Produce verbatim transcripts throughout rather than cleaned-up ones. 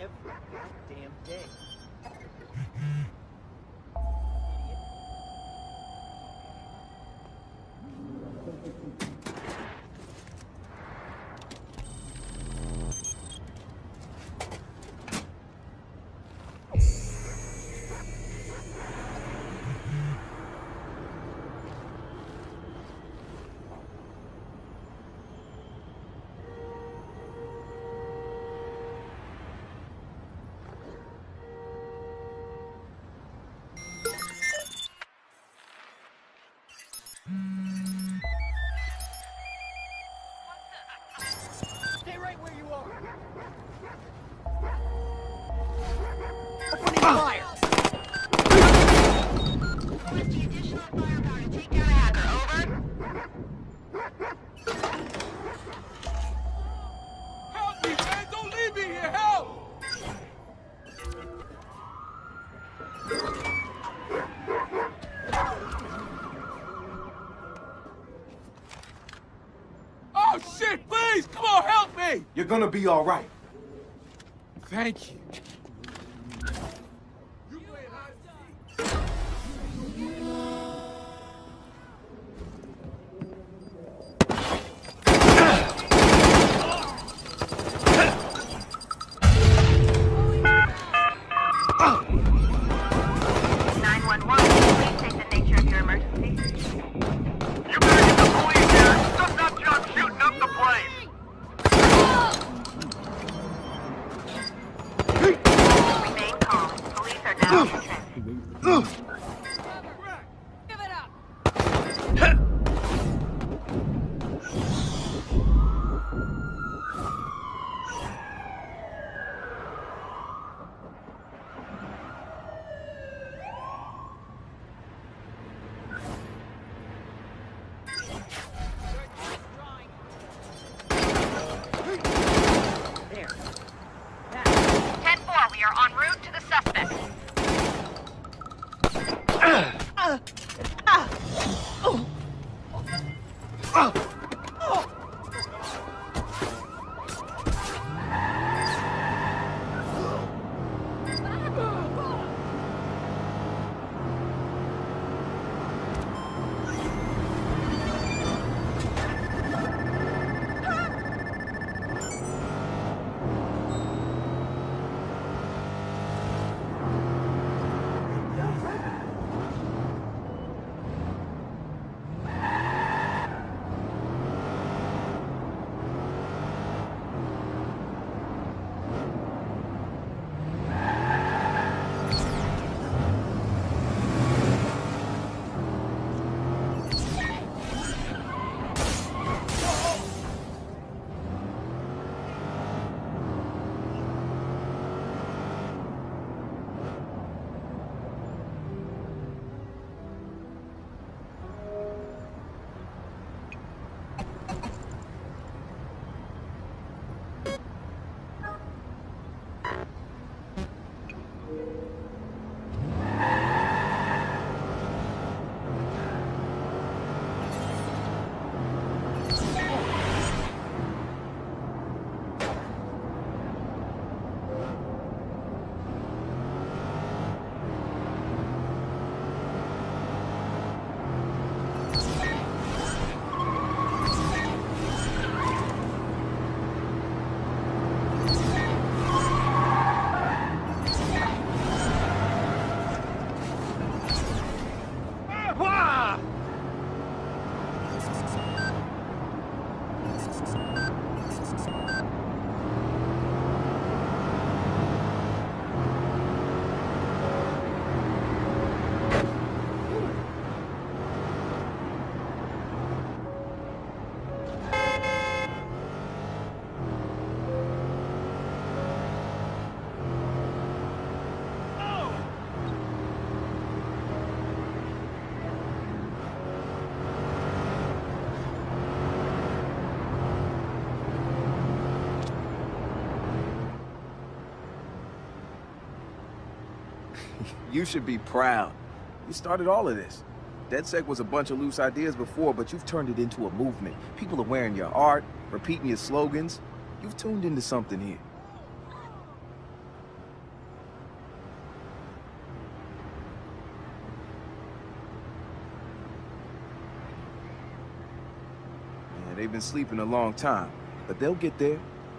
every goddamn day. Stay right where you are. Opening fire. With the additional firepower to take down a hacker, over. Help me, man! Don't leave me here! Help! Oh shit! Please, come on, help me! You're gonna be all right. Thank you. nine one one, please state the nature of your emergency. You better get the police here! Stop that junk shooting up the place! Remain calm. Police are now in transit. Give it up! There. ten four, we are en route to the suspect. You should be proud. You started all of this. DedSec was a bunch of loose ideas before, but you've turned it into a movement. People are wearing your art, repeating your slogans. You've tuned into something here. they've been sleeping a long time, but they'll get there.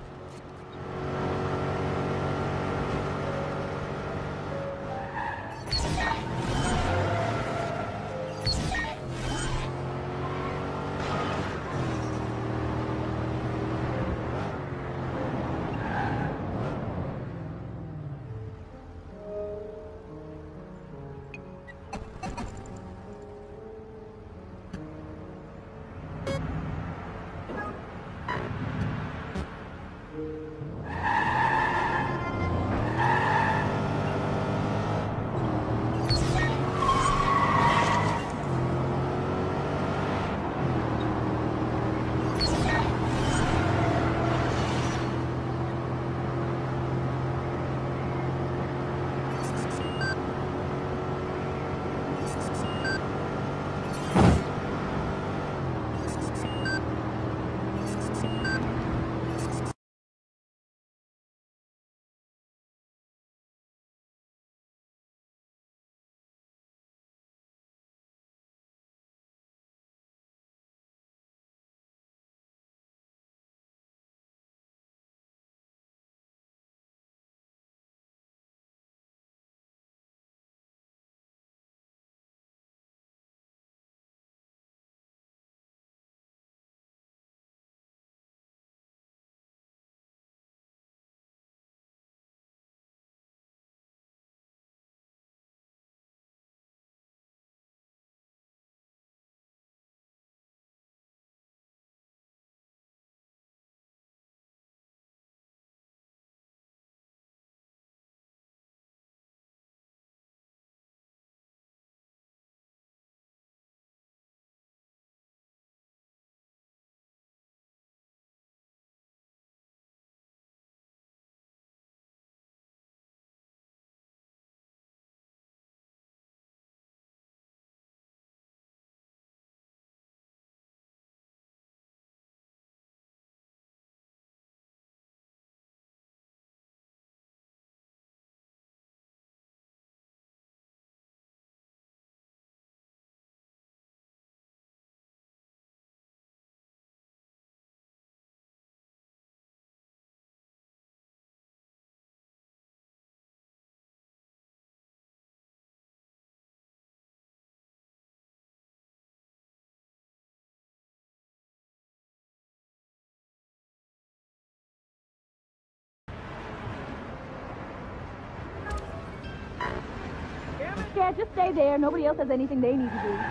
Yeah, just stay there. Nobody else has anything they need to do.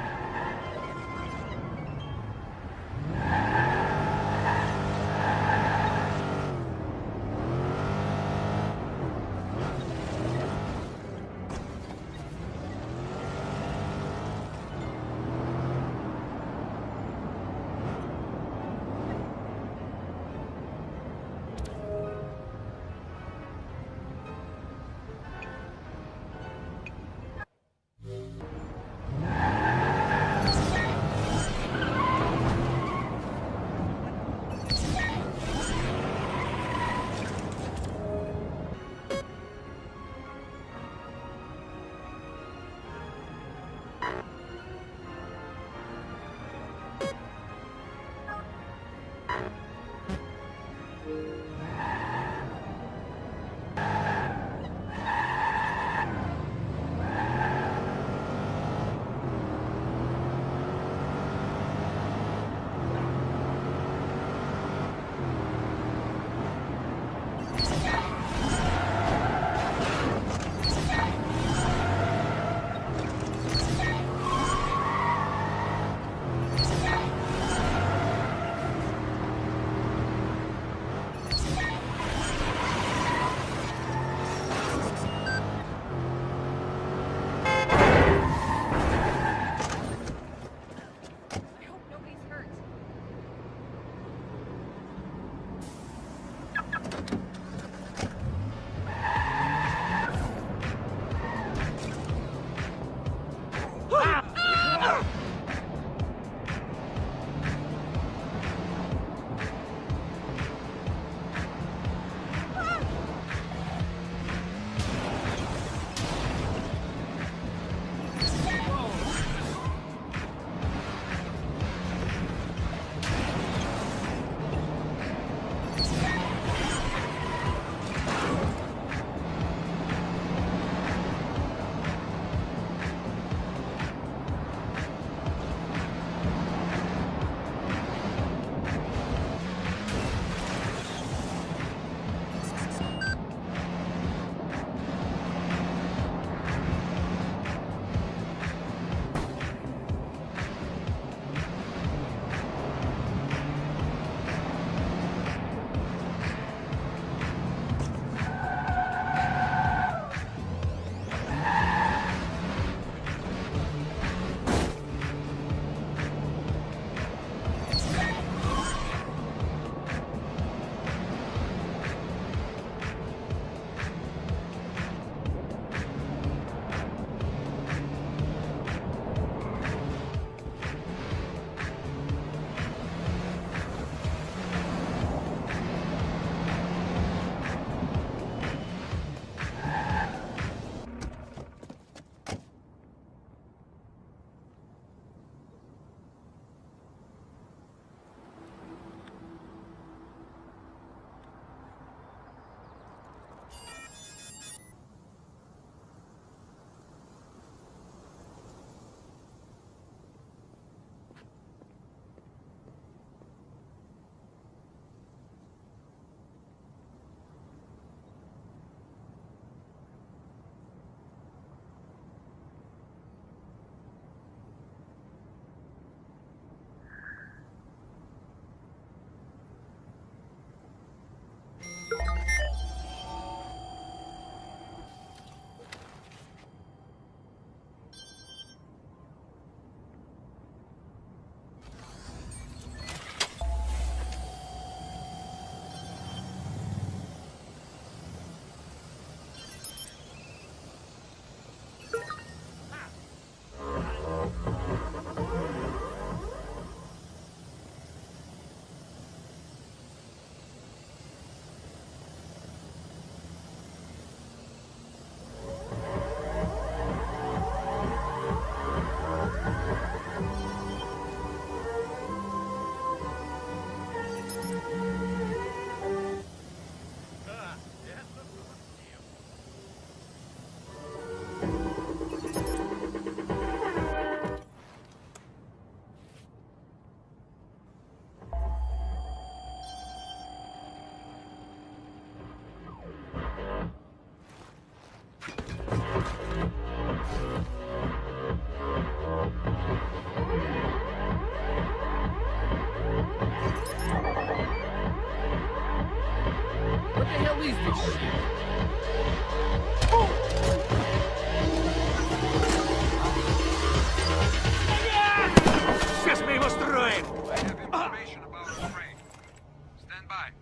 Сейчас мы его строим! I have information about Ukraine. Stand by.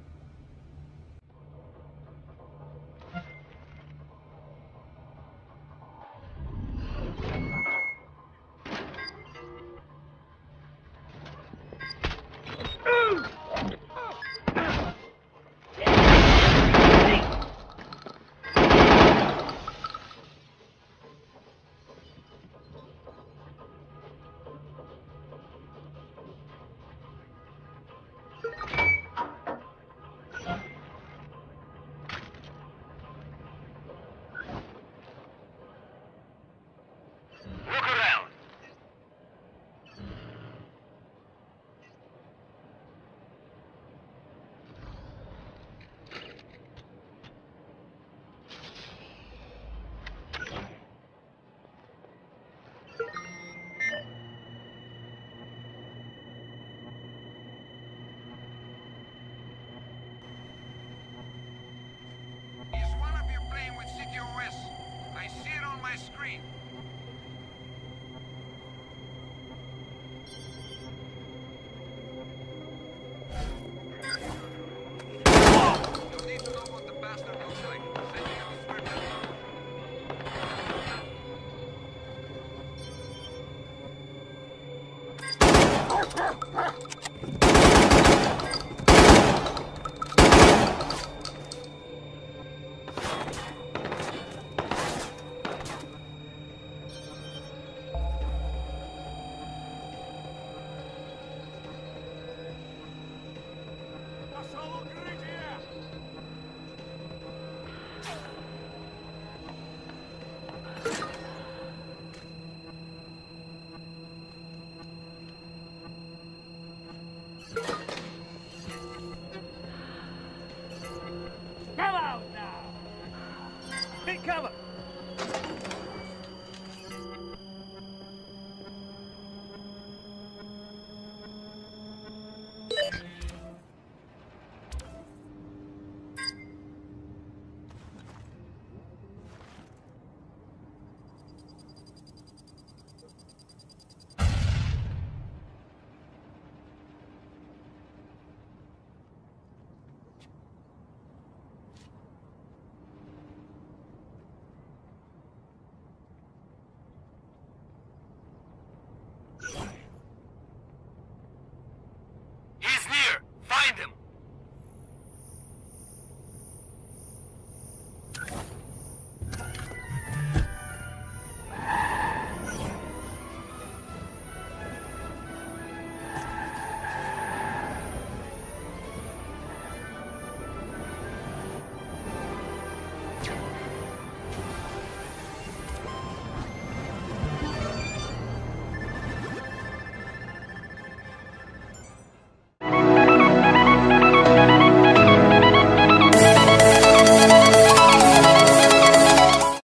Look around. Is one of you playing with C T O S? I see it on my screen. You'll need to know what the bastard looks like. Send me a description. Пошел укрытие! Come out now! Take cover!